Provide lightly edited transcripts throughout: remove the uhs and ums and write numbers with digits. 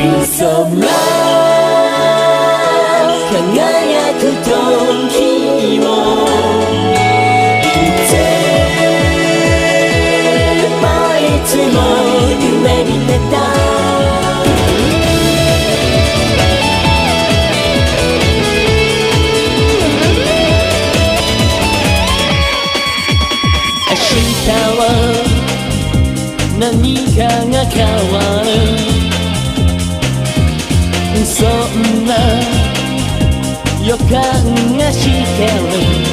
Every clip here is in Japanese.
Peace of love 輝く時をいつも夢見てた明日は何かが変わるそんな予感がしてる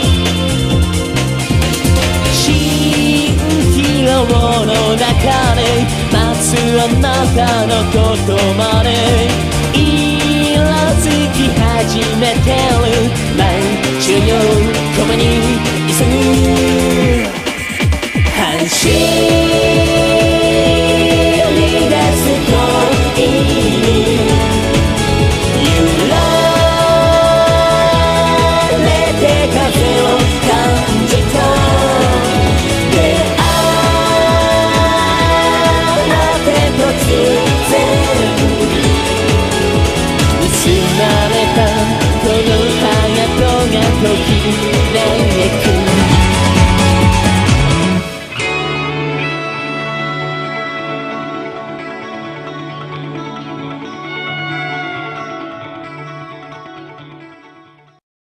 希望の中で待つあなたのことまで色づき始めてる来週よ共に急ぐ安心